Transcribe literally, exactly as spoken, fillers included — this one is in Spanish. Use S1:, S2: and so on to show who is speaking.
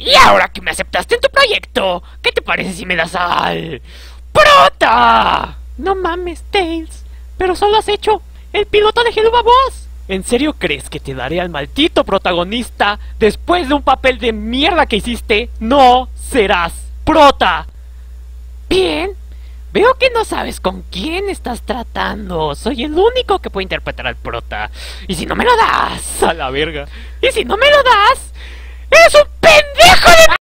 S1: Y ahora que me aceptaste en tu proyecto, ¿qué te parece si me das al... ¡Prota!
S2: No mames, Tails. Pero solo has hecho el piloto de Helluva Boss. ¿En serio crees que te daré al maldito protagonista después de un papel de mierda que hiciste? No serás prota.
S1: Bien. Veo que no sabes con quién estás tratando. Soy el único que puede interpretar al prota. Y si no me lo das...
S2: A la verga.
S1: Y si no me lo das... ¡Eres un pendejo de...